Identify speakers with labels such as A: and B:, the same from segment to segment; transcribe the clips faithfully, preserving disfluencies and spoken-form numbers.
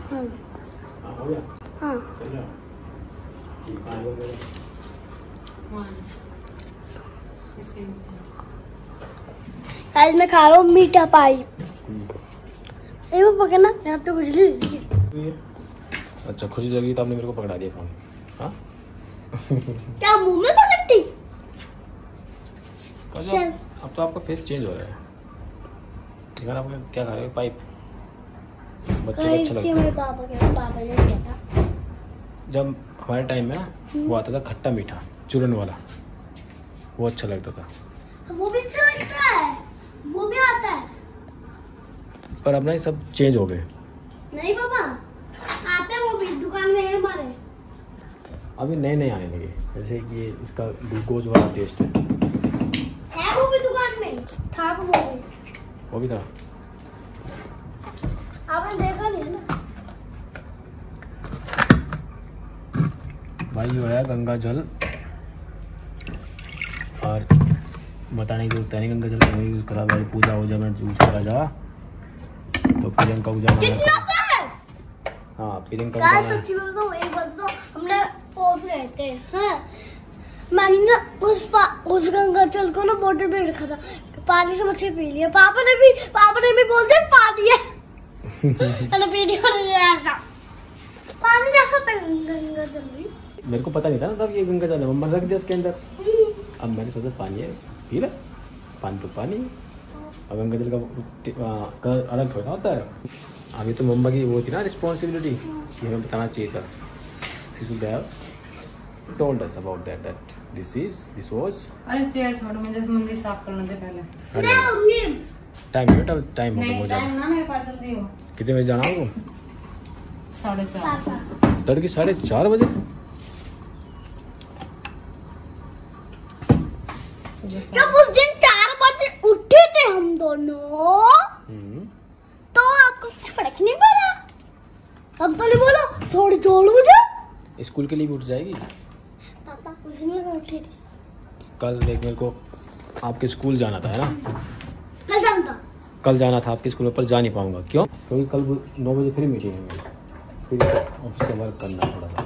A: हाँ
B: हो गया।
A: हाँ
B: चलो
A: आज मैं खा रहा हूँ मीठा पाई। ये वो पकड़ना यहाँ पे खुजली लगी।
B: अच्छा खुजली लगी तो आपने मेरे को पकड़ा दिया फोन। हाँ
A: क्या मुंह में पकड़ती?
B: अब तो आपका फेस चेंज हो रहा है। देखा आप क्या खा रहे हो? पाइप। बच्चों को अच्छा लगता है।
A: मेरे पापा के पापा ने किया था
B: जब हमारे टाइम में ना वो आता था खट्टा मीठा चूरन वाला, वो अच्छा लगता था।
A: वो भी अच्छा लगता है, वो भी आता है।
B: पर अब ना ये सब चेंज हो गए।
A: नहीं पापा आते हैं, वो भी दुकान में है हमारे।
B: अभी नए नए आने लगे, जैसे कि इसका ग्लूकोज वाला टेस्ट है।
A: है वो भी दुकान में था, वो भी
B: वो भी था।
A: आपने देखा नहीं है ना
B: भाई जो है गंगा जल, और बताने की जरूरत नहीं, गंगा जल का यूज करा भाई, पूजा वूजा में यूज करा जा तो प्रियंका को जाना है। हाँ प्रियंका को जाना है।
A: सच्ची बात तो एक बार तो हमने पोस गए थे। हाँ मैंने उस पा, उस गंगा जल को ना बोतल में रखा था, तो पानी से मच्छी पी लिया। पापा ने भी पापा ने भी बोल दिया पानी है। मैंने पीने को नहीं आया था पानी जैसा था गंगा जल भी।
B: मेरे को पता नहीं था ना तब ये गंगा जल है, मम्मा रख दिया उसके अंदर। अब मैंने सोचा पानी है, पी ले, पानी तो पानी है। और गंगा जल का कलर अलग थोड़ा होता है। अभी तो मम्मा की वो थी ना रिस्पॉन्सिबिलिटी कि हमें बताना चाहिए था। She should have told us about that that this is this was.
C: अरे चेयर छोड़ो, मुझे मंदिर साफ करने दे पहले।
B: टाइम बेटा टाइम हो
C: नहीं
B: गया।
C: टाइम ना मेरे पास, जल्दी हो।
B: कितने बजे जाना होगा?
C: साढ़े चार।
B: तड़के साढ़े चार बजे?
A: जब उस दिन चार बजे उठे थे हम दोनों तो आपको कुछ फर्क नहीं पड़ा? अब तो नहीं बोला साढ़े चार बजे
B: स्कूल के लिए भी उठ जाएगी।
A: पापा उस दिन मैं उठी थी।
B: कल देख मेरे को आपके स्कूल जाना था है ना?
A: कल जाना था।
B: कल जाना था आपके स्कूल पर, जा नहीं पाऊंगा। क्यों? क्योंकि कल नौ बजे फिर मीटिंग है मेरी, फिर ऑफिस से वर्क करना है थोड़ा सा।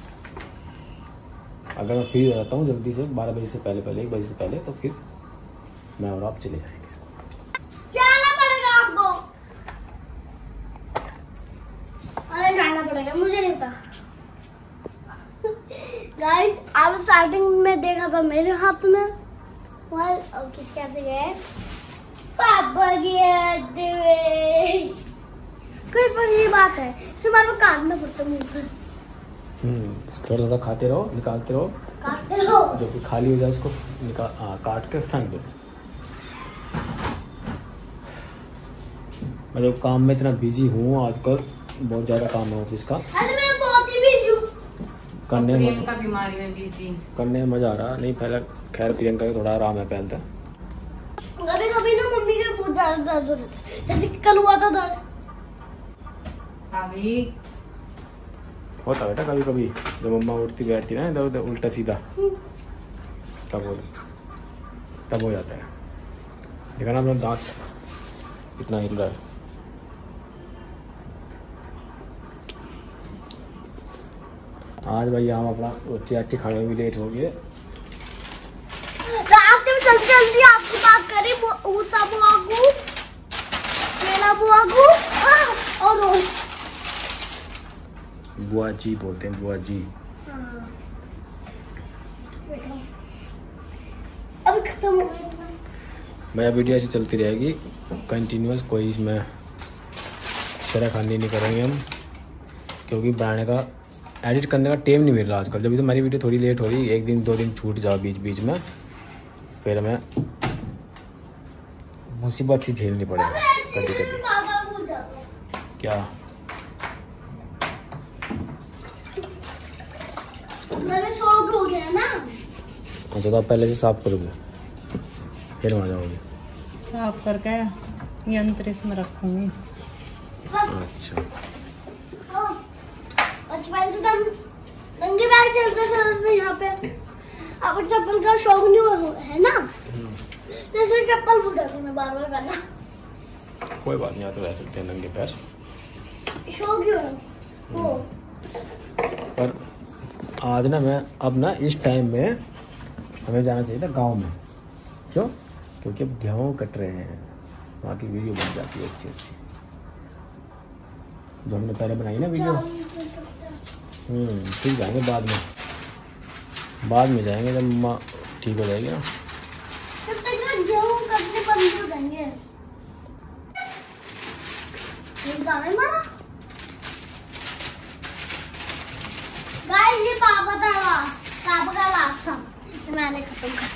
B: अगर मैं फ्री हो जाता हूँ जल्दी से बारह बजे से पहले पहले एक बजे से पहले, तो फिर मैं और आप चले जाएंगे।
A: जाना पड़ेगा आपको। अरे जाना पड़ेगा, मुझे नहीं पता। गाइस आप स्टार्टिंग में देखा था मेरे हाथ में मोबाइल, और किसके हाथ में गए? पापा की हाथ में। कोई पर ये बात है, इसे बार बार काटना पड़ता मुंह पर।
B: हम्म थोड़ा थोड़ा खाते रहो, निकालते रहो,
A: काटते रहो,
B: जो कि खाली हो जाए उसको निकाल आ, काट के फेंक दो। मैं जो काम में इतना बिजी हूँ आजकल, बहुत ज्यादा काम है ऑफिस का।
A: अरे मैं बहुत ही बिजी हूँ।
B: करने में
C: प्रियंका बीमारी में बिजी,
B: करने में मजा आ रहा नहीं। पहले खैर प्रियंका का थोड़ा आराम है पहले।
A: कभी कभी ना मम्मी के बहुत ज्यादा दर्द हो रहा था, जैसे कि कल हुआ था दर्द।
C: अभी
B: होता बेटा कभी कभी, जब मम्मा उठती बैठती ना इधर उधर उल्टा सीधा, तब हो तब हो जाता है। देखा ना अपना दांत कितना हिल रहा है। आज भाई हम अपना रोटी आटी खाने में भी लेट हो गए।
A: रास्ते में चलते चलते आपकी बात करी, ऊसा बुआगू, मेला बुआगू और रोज
B: बुआ जी बोलते हैं, बुआ जी।
A: अभी खत्म हो गया।
B: मेरा वीडियो ऐसी चलती रहेगी कंटिन्यूस, कोई इसमें छेड़खानी नहीं करेंगे हम, क्योंकि बनाने का एडिट करने का टाइम नहीं मिल रहा आजकल। जब भी तो हमारी वीडियो थोड़ी लेट हो रही, एक दिन दो दिन छूट जाओ बीच बीच में, फिर हमें मुसीबत सी झेलनी पड़ेगी कभी कभी। क्या
A: मेरे शौक हो गया ना।
B: अच्छा तो आप पहले से साफ करोगे फिर वहाँ जाओगे?
C: साफ करके यंत्र इसमें रखूंगी।
B: अच्छा
A: बचपन से हम नंगे पैर चलते थे उसमें यहाँ पे। अब चप्पल का शौक नहीं हो है ना, तो इसलिए चप्पल भूल जाती मैं बार बार पहनना।
B: कोई बात नहीं, आप तो रह सकते हैं नंगे पैर।
A: शौक ही हो। वो
B: पर आज ना मैं अब ना इस टाइम में हमें जाना चाहिए था गांव में। क्यों? क्योंकि अब गेहूँ कट रहे हैं, वहाँ की वीडियो बन जाती है अच्छी अच्छी, जो हमने पहले बनाई ना वीडियो। हम्म ठीक जाएंगे बाद में, बाद में जाएंगे जब माँ ठीक हो जाएगी ना।
A: तब तक ना गेहूं कटने बंद हो जाएंगे। ये काम है मारा। गाइस ये पापा का लास्ट, पापा का लास्ट था, तो मैंने खत्म कर।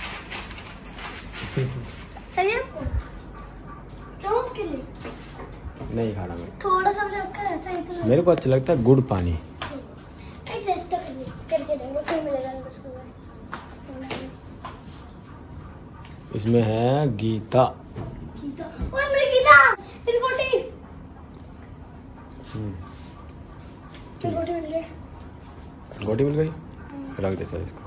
A: सही है आपको? क्यों के लिए?
B: नहीं खाना मैं,
A: थोड़ा सा भी रखा है सही तो।
B: मेरे को अच्छा लगता है गुड़ पानी।
A: एक टेस्ट तो करिए, करके देंगे फिर मिलेगा मुझको।
B: इसमें है गीता।
A: गीता, ओए मेरी गीता, तेरी कोटी।
B: हम्म
A: तेरी कोटी मिल गई।
B: गोटी मिल गई, रख दे सर इसको।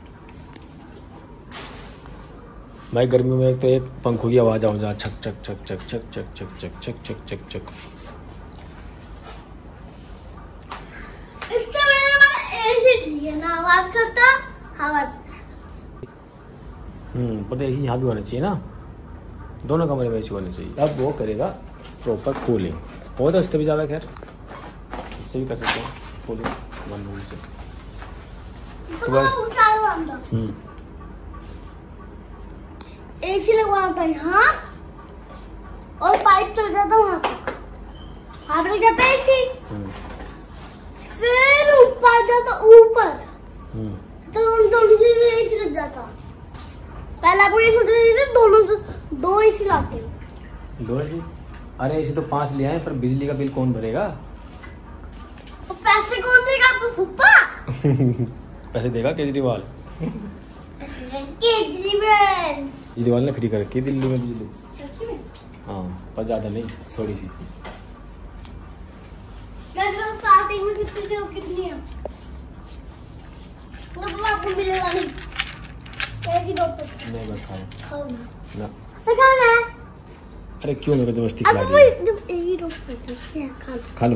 B: भाई गर्मियों में एक तो एक पंखों की आवाज आऊँ, छक छक छक छक छक छक छक छक छक छक छक छक।
A: इससे मेरा एसी ठीक है ना, आवाज करता हवा।
B: हम्म पर एसी यहाँ भी होना चाहिए ना, दोनों कमरे में एसी होना चाहिए। अब वो करेगा प्रॉपर कूलिंग। वो तो इससे भी ज़्यादा, खैर इससे भी कर सकते हैं कूलिंग वन रूम से।
A: तो मैं क्या मानता
B: हम्म
A: एसी लगवाना था यहाँ, और पाइप चल जाता वहाँ तक, वहाँ पे लग जाता एसी,
B: हम्म
A: फिर ऊपर जाता ऊपर,
B: हम्म
A: तो दोनों दोनों चीजें एसी लग जाता। पहले आपको ये सोचना चाहिए था दोनों से दो एसी लाते हैं।
B: दो एसी? अरे एसी तो पांच ले आए, पर बिजली का बिल कौन भरेगा?
A: तो पैसे कौन देगा आपको? फूफा
B: पैसे देगा केजरीवाल।
A: केजरीवाल
B: केजरीवाल ने फ्री कर रखी है दिल्ली में बिजली।
A: सच्ची में?
B: हाँ पर ज़्यादा नहीं, थोड़ी सी।
A: स्टार्टिंग में कितनी जो कितनी है, मतलब आपको मिलेगा नहीं, एक ही दो पे
B: नहीं बस खाओ
A: खाओ ना,
B: ना।
A: तो खाना है।
B: अरे क्यों मेरे को जबरदस्ती
A: अब
B: खिला
A: वो
B: दी?
A: जब एक ही दो पे थे, खा लो
B: खा लो।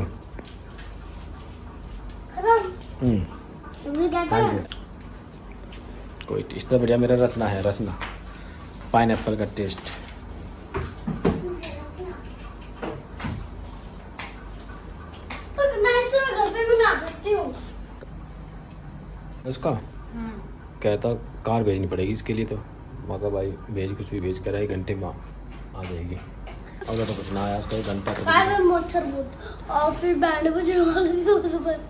A: खत्म।
B: हम्म
A: तुमने क्या
B: हाँ
A: करा?
B: जी। कोई इससे बढ़िया मेरा रसना है, रसना पाइनएप्पल का टेस्ट।
A: तो नेक्स्ट मैं घर पे बना सकती हूँ।
B: उसका कहता कार भेजनी पड़ेगी इसके लिए, तो मैं कहा भाई भेज, कुछ भी भेज कर एक घंटे में आ जाएगी। अगर तो कुछ ना आया उसका एक घंटा तो
A: आज मैं मच्छर बहुत, और फिर बैंड बजे वाले सुबह सुबह।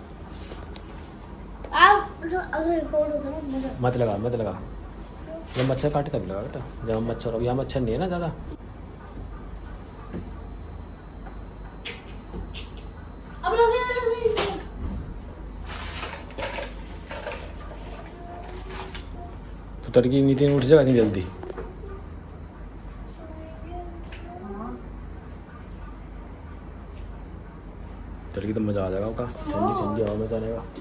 A: आप अगर रिकॉर्ड होता ना मजा।
B: मत लगा मत लगा, जब मच्छर काटे तब लगा बेटा, जब हम मच्छर, अब यहाँ मच्छर नहीं है ना ज़्यादा।
A: अब लगे लगे
B: तो तड़की नीति उठ जाएगा इतनी जल्दी। तड़की तो मज़ा आ जाएगा उसका, ठंडी ठंडी हवा में जाने का।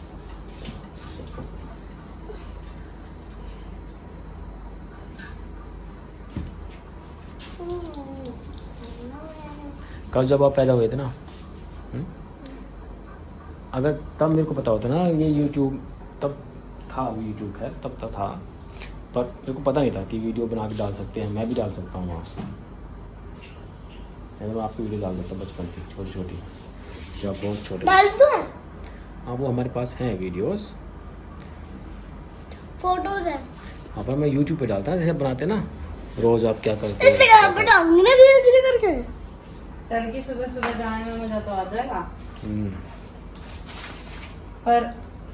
B: कल जब आप पैदा हुए थे ना, हुँ? अगर तब मेरे को पता होता ना ये यूट्यूब, तब था यूट्यूब, खैर तब तक था, पर मेरे को पता नहीं था कि वीडियो बना के डाल सकते हैं, मैं भी डाल सकता हूँ वहाँ। मैं आपकी वीडियो डाल देता बचपन की छोटी छोटी, जब बहुत छोटे।
A: डाल दो है
B: हाँ वो हमारे पास हैं वीडियोस,
A: फोटोज है।
B: हाँ पर मैं यूट्यूब पे डालता ना, जैसे बनाते ना रोज आप क्या करते
A: इंस्टाग्राम पे डालूंगी ना धीरे धीरे करके।
C: तड़की सुबह सुबह जाने में मजा तो आ जाएगा,
B: हम्म
C: पर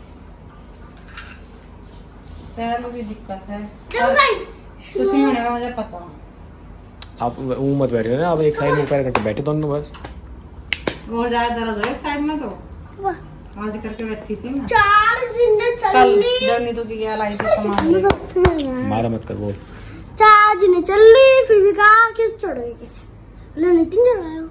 C: पैर में भी दिक्कत है,
A: चलो गाइस
C: कुछ नहीं होने का मुझे पता।
B: आप वो मत बैठे ना, आप एक साइड में पैर करके बैठे दोनों बस।
C: और ज्यादा दर्द हो एक साइड में, तो
A: वाह
C: आज करके बैठी थी ना
A: चार जिन्ने
C: कल,
A: चली
C: जब नीतू की क्या लाई थी सामान लेके।
B: मारा मत कर बोल।
A: चार जिन्ने चली फिर भी कहा कि चढ़ गई किसे ले नितिन चढ़ाया।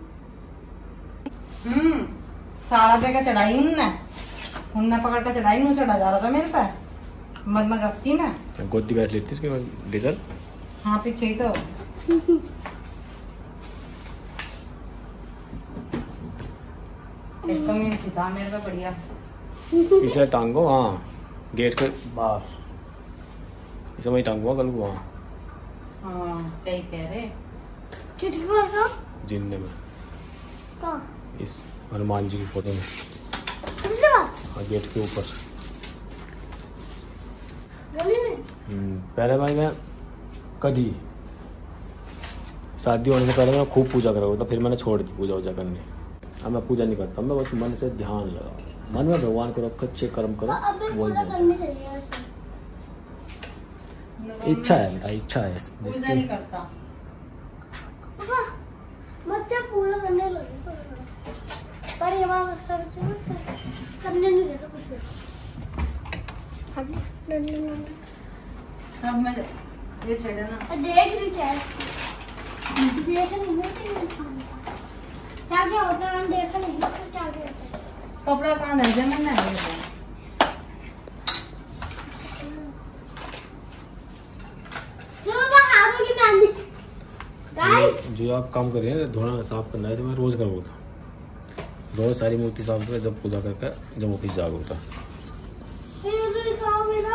C: हम्म सारा देकर चढ़ाई उनने, उनने पकड़ कर चढ़ाई, उन्हें चढ़ा जा रहा था मेरे पे, मरना जाती ना।
B: गोदी बैठ लेती उसके बाद डीजल।
C: हाँ पीछे ही तो। इसको मैं सीधा मेरे पे बढ़िया
B: इसे टांगो, हाँ गेट के बाहर, इसे वही टांगो कल को, हाँ
C: हाँ सही कह रहे।
A: कितनी बार का
B: जिंदे में
A: कहाँ
B: इस हनुमान जी की फोटो में,
A: कितनी बार
B: हाँ गेट के ऊपर।
A: गली में
B: हम्म, पहले भाई मैं कभी शादी होने से पहले मैं खूब पूजा करा था, फिर मैंने छोड़ दी पूजा वूजा करनी। अब मैं पूजा नहीं करता, मैं बस मन से ध्यान लगा, मन में भगवान को रखो, अच्छे कर्म करो,
A: अब मैं
B: वही
A: पूजा
B: होता
A: करनी चाहिए वैसे।
B: है। इच्छा है बेटा, इच्छा है
C: पूजा
B: जिसकी।
C: नहीं करता।
A: पापा बच्चा पूजा करने लगे पर ये हमारा रास्ता करने नहीं देता कुछ भी। हटने नहीं नहीं
C: अब मैं ये छेड़ा ना
A: देख रही क्या है? देखा नहीं है क्या क्या होता है, मैंने देखा नहीं है, तो क्या क्या होता है।
C: कपड़ा कहाँ धर जाए मैंने
A: चलो मैं हाथों की मेहंदी गाइस
B: जो आप काम कर रहे हैं धोना साफ करना है, तो मैं रोज करूँगा था, रोज सारी मूर्ति साफ करके जब पूजा करके जब ऑफिस जाऊँगा था।
A: फिर उधर दिखाओ मेरा,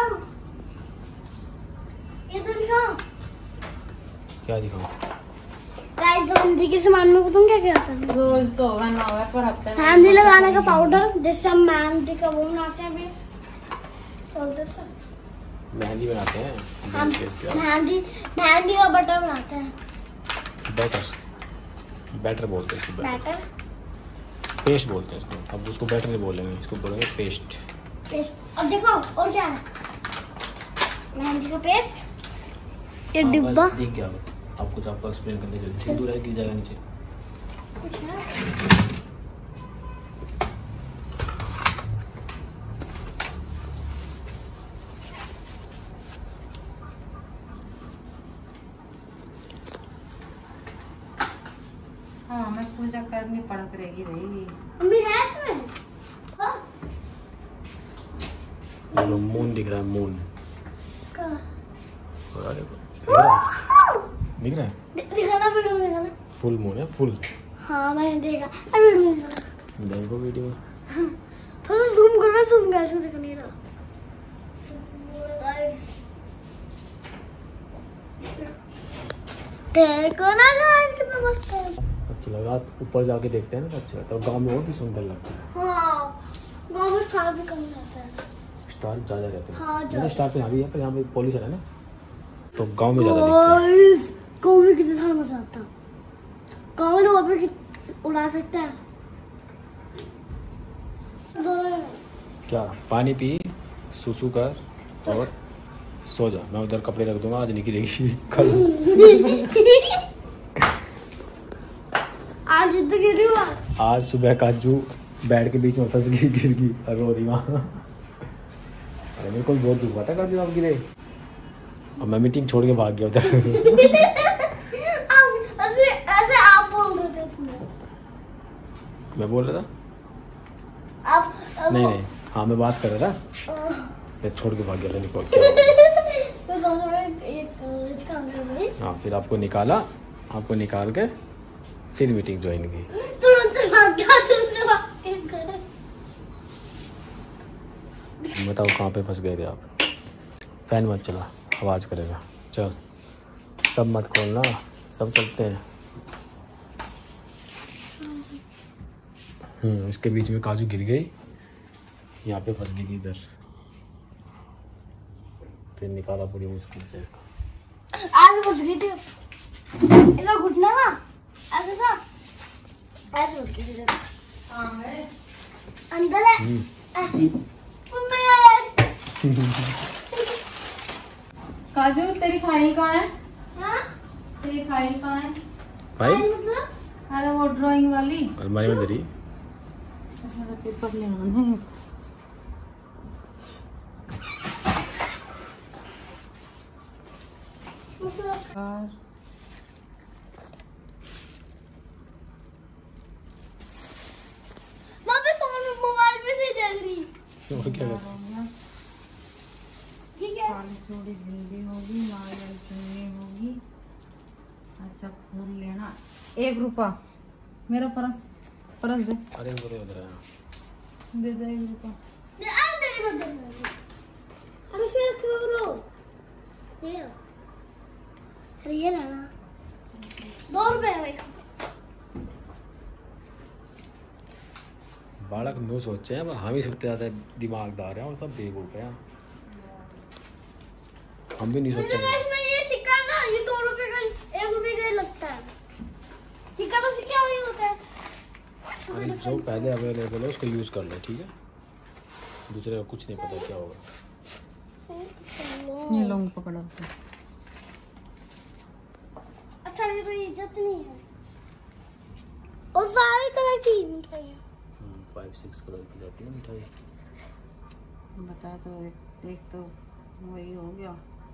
A: इधर दिखाओ
B: क्या दिखाऊँ?
A: गाइस हल्दी के सामान में बताऊं क्या क्या आता है।
C: रोज तो होगा ना होगा पर हफ्ते में
A: मेहंदी लगाने का पाउडर, जिससे हम मेहंदी का वो बनाते हैं भी बोलते सर
B: मेहंदी बनाते हैं,
A: हम
B: बेस बेस के
A: मेहंदी मेहंदी का बटर बनाते हैं।
B: बैटर, बैटर बोलते हैं इसको, बैटर
A: बैटर
B: पेस्ट बोलते हैं इसको। अब उसको बैटर नहीं बोलेंगे, इसको बोलेंगे पेस्ट।
A: पेस्ट। और देखो और क्या है, मेहंदी का पेस्ट, ये
B: हाँ,
A: डिब्बा
B: बस दिख गया। अब कुछ आपको एक्सप्लेन करने के लिए सिंदूर है, गिर जाएगा नीचे।
A: कुछ है।
C: हाँ मैं पूजा करनी पड़ करेगी भाई।
A: मम्मी है इसमें? हाँ?
B: देखो मून दिख रहा है, मून
A: कहाँ?
B: दिख रहा है,
A: दि- दिखाना वीडियो में दिखाना।
B: फुल मून है, फुल।
A: हाँ मैंने देखा, अब वीडियो में दिखाना।
B: देखो वीडियो में।
A: थोड़ा जूम करो ना, जूम कैसे दिख नहीं रहा। देखो ना गाइस कितना मस्त है।
B: अच्छा लग रहा, ऊपर जाके देखते हैं ना तो अच्छा लगता है, गाँव में और भी सुंदर लगता है।
A: हाँ गाँव में स्टार भी कम रहता है।
B: स्टार ज़्यादा रहते हैं।
A: हाँ,
B: मेरा
A: ज़्यादा।
B: स्टार तो यहाँ भी है, पर यहाँ पे पॉल्यूशन है ना, तो गांव में ज़्यादा दिखते
A: गाइस गाँव में कितना सारा मजा आता है। गाँव में वहाँ पे कि- उड़ा सकते हैं दोनों।
B: हैं। क्या पानी पी, सुसु कर और सो जा। मैं उधर कपड़े रख दूंगा, आज नहीं गिरेगी कल।
A: आज तो गिरी हुआ।
B: आज सुबह काजू बेड के बीच में फंस गई, गिर गई और रो रही वहाँ। अरे मेरे को बहुत दुख हुआ था काजू आप गिरे, और मैं मीटिंग छोड़ के भाग गया उधर।
A: आप- ऐसे ऐसे आप बोल रहे थे इसमें।
B: मैं बोल रहा था
A: आप अब-
B: नहीं नहीं, हाँ मैं बात कर रहा था,
A: अह,
B: मैं छोड़ के भाग गया था निकल।
A: तो दोनों में एक एक काम कर भाई,
B: हाँ फिर आपको निकाला, आपको निकाल के फिर मीटिंग ज्वाइन की।
A: तुरंत भाग गया, तुरंत भाग गया।
B: बताओ कहाँ पे फंस गए थे आप? फैन मत चला, आवाज़ करेगा। चल सब मत खोलना, सब चलते हैं। हम्म इसके बीच में काजू गिर गई, यहाँ पे फंस गई इधर, फिर निकाला पूरी मुश्किल से इसको।
A: आज फंस गई थी, इसका घुटना था ऐसा था, ऐसे फंस गई थी जब।
C: हाँ है।
A: अंदर है
B: हम्म,
A: ऐसे। मम्मी
C: काजू तेरी फाइल कहाँ है?
A: हाँ
C: तेरी फाइल कहाँ है?
B: फाइल
A: मतलब
C: अरे वो ड्राइंग वाली,
B: अलमारी में धरी।
C: इसमें तो पेपर ले आने। और
A: मम्मी फोन में मोबाइल पे से देख रही।
B: और क्या करते?
A: ठीक है
C: काली चूड़ी भिंडी होगी, नारियल चुन्नी होगी। अच्छा फूल लेना एक रुपया, मेरा पर्स परस दे।
B: अरे वो तो उधर है।
C: दे दे एक रुपया।
A: ये आ तेरी बदल में। अरे फिर क्यों ब्रो? ये अरे ये लेना दो रुपए है भाई।
B: बालक नो सोचे हैं हम ही सबसे ज्यादा दिमागदार हैं और सब बेवकूफ हैं। हम भी नहीं
A: मुझे
B: सोचेंगे।
A: इसमें ये सिक्का ना ये दो रुपए का एक रुपए का ही लगता है। सिक्का तो सिक्का वही होता है।
B: अरे जो पहले अवेलेबल है उसको यूज कर ले, ठीक है? दूसरे का कुछ नहीं पता क्या होगा।
C: ये लौंग पकड़ो।
A: अच्छा ये कोई इज्जत नहीं है। और सारी तरह की मिठाइयाँ।
B: फाइव सिक्स कलर की रहती है मिठाई।
C: बता तो एक, एक तो वही हो गया।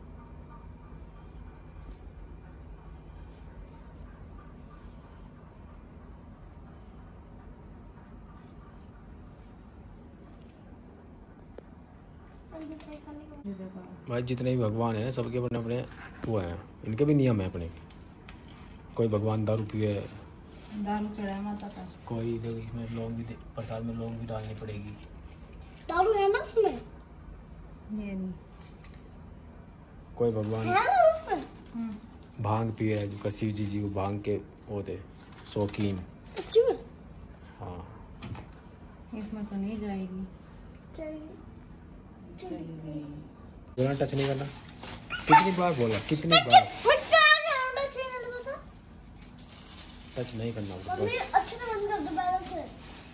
B: भाई जितने भी भगवान हैं सबके अपने अपने वो हैं, इनके भी नियम है अपने। कोई भगवान दारू पिए,
C: दारू चढ़ाया माता का।
B: कोई लोग इसमें लौंग भी दे- प्रसाद में लौंग भी डालनी पड़ेगी।
A: दारू है ना उसमें?
C: ये नहीं
B: कोई भगवान
A: है ना उसमें?
B: भांग पिए, जो शिव जी जी वो भांग के वो थे शौकीन।
A: सच्ची में?
B: हाँ
C: इसमें तो नहीं जाएगी।
A: चलिए।
C: चलिए
B: बोला टच नहीं करना। कितनी बार बोला, कितनी बार
A: मुझे आगे आना चाहिए ना बता।
B: टच नहीं करना होगा
A: मम्मी
B: बस।
A: अच्छे से बंद कर दो बैलेंस से।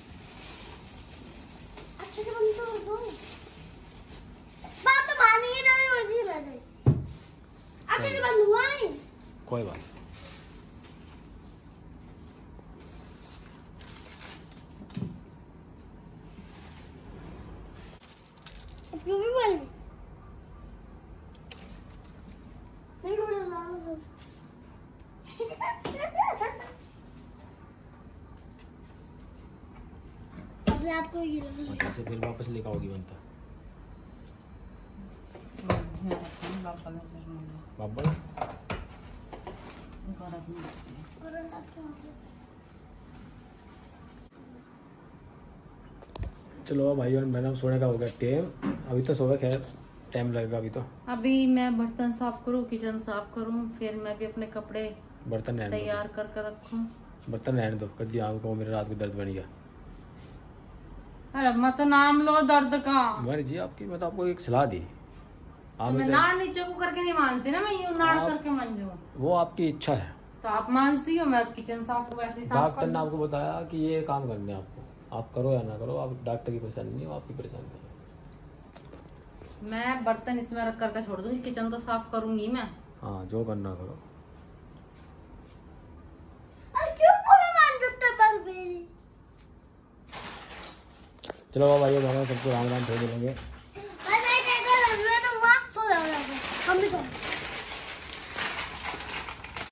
A: अच्छे से बंद कर दो। बात तो मानी ही ना मर्जी लग गई। अच्छे से बंद हुआ नहीं।
B: कोई बात नहीं।
A: अब क्यों भी बंद? नहीं बोला लाल हो। अभी आपको ये लगा।
B: मतलब से फिर वापस लेकर आओगी बनता बाबा। चलो भाई और मैडम सोने का हो गया टाइम। अभी तो सुबह खैर टाइम लगेगा अभी तो।
C: अभी मैं बर्तन साफ करूँ, किचन साफ करूँ, फिर मैं भी अपने कपड़े
B: बर्तन रहने दो,
C: तैयार कर कर रखूँ।
B: बर्तन रहने दो। कर दिया आपको मेरे रात को दर्द बन गया।
C: अरे मत नाम लो दर्द का।
B: मर्जी आपकी, मैं तो आपको एक सलाह दी। आप
C: मैं
B: में
C: नाड़ नीचे को करके नहीं मानती ना, मैं यूं नाड़
B: आप-
C: करके मान जाऊँ।
B: वो आपकी इच्छा है।
C: तो आप मानती हो मैं किचन साफ वैसे ही साफ
B: डॉक्टर
C: कर
B: ने
C: लूं।
B: आपको बताया कि ये काम करने हैं आपको, आप करो या ना करो। आप डॉक्टर की परेशानी नहीं, वो आपकी परेशानी है।
C: मैं बर्तन इसमें रख करके छोड़ दूंगी, किचन तो साफ करूंगी मैं।
B: हाँ जो करना करो।
A: अरे क्यों बोला मान सकते पर मेरी?
B: चलो भाई सबको राम राम फिर मिलेंगे।
A: मैं मैं कहता हूँ मैं तो वहाँ सो जाऊंगा। हम भी सो